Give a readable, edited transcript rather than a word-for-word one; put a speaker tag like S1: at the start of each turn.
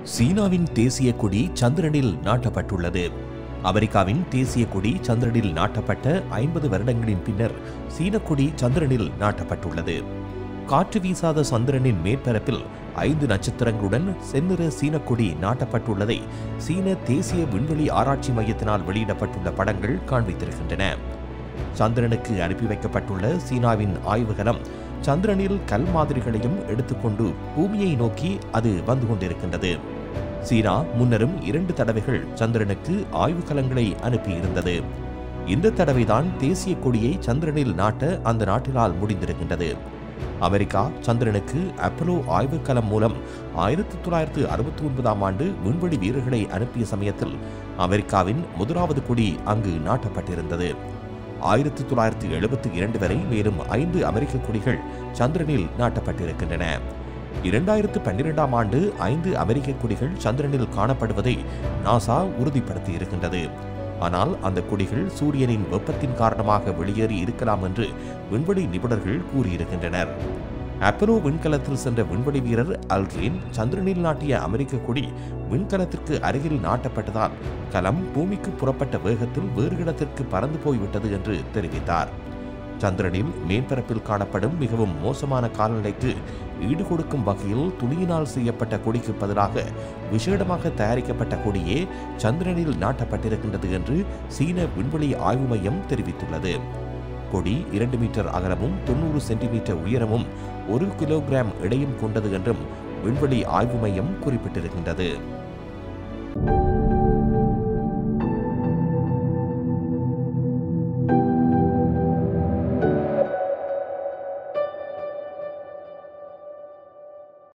S1: சீனாவின் தேசிய கொடி சந்திரனில் நாட்டப்பட்டுள்ளது. அமெரிக்காவின் தேசிய கொடி சந்திரனில் நாட்டப்பட்ட 50 வருடங்களின் பின்னர் சீன கொடி சந்திரனில் நாட்டப்பட்டுள்ளது. காற்று வீசாத சந்திரனின் மேற்பரப்பில் 5 நட்சத்திரங்களுடன் செந்நிற சீன கொடி நாட்டப்பட்டுள்ளதை சீன தேசிய விண்வெளி ஆராய்ச்சி மையத்தினால் வெளியிடப்பட்டுள்ள படங்கள் காண்பித்திருக்கின்றன. சந்திரனுக்கு அனுப்பி வைக்கப்பட்டுள்ள சீனாவின் ஆய்வுகளம் சந்திரனில் கல் மாதிரிகளையும் எடுத்துக்கொண்டு பூமியை நோக்கி அது வந்து கொண்டிருக்கின்றது. சீனா முன்னரும் 2 தடவைகள் சந்திரனுக்கு ஆய்வுக்கலங்களை அனுப்பியிருந்தது. இந்த தடவைதான் தேசிய கொடியை சந்திரனில் நாட்ட அந்த நாட்டினால் முடிந்திருக்கின்றது. அமெரிக்கா சந்திரனுக்கு அப்போலோ ஆய்வுக்கலம் மூலம் 1969ஆம் ஆண்டு விண்வெளி வீரர்களை அனுப்பிய சமயத்தில் அமெரிக்காவின் முதலாவது கொடி அங்கு நாட்டப்பட்டிருந்தது. 1972 வரை மேலும் 5 அமெரிக்க கொடிகள் சந்திரனில் நாட்டப்பட்டிருக்கின்றன. 2012ஆம் ஆண்டு 5 அமெரிக்க கொடிகள் சந்திரனில் காணப்படுவதை நாசா உறுதிப்படுத்தியிருக்கின்றது. ஆனால் அந்த கொடிகள் சூரியனின் வெப்பத்தின் காரணமாக வெளியேறி இருக்கலாம் என்று விண்வெளி நிபுணர்கள் கூறியிருக்கின்றனர். அப்போலோ விண்கலத்தில் சென்ற விண்வெளி வீரர் அல்ட்ரின் சந்திரனில் நாட்டிய அமெரிக்க கொடி விண்கலத்திற்கு அருகில் நாட்டப்பட்டதால் கலம் பூமிக்கு புறப்பட்ட வேகத்தில் வேறு இடத்திற்கு பறந்து போய்விட்டது என்று தெரிவித்தார். சந்திரனில் மேற்பரப்பில் காணப்படும் மிகவும் மோசமான காலநிலைக்கு ஈடுகொடுக்கும் வகையில் துணியினால் செய்யப்பட்ட கொடிக்கு பதிலாக விசேடமாக தயாரிக்கப்பட்ட கொடியே சந்திரனில் நாட்டப்பட்டிருக்கின்றது என்று சீன விண்வெளி ஆய்வு மையம் தெரிவித்துள்ளது. கொடி 2 மீட்டர் அகலமும் 90 சென்டிமீட்டர் உயரமும் 1 கிலோகிராம் எடையும் கொண்டது என்றும் விண்வெளி ஆய்வு மையம் குறிப்பிட்டிருக்கின்றது.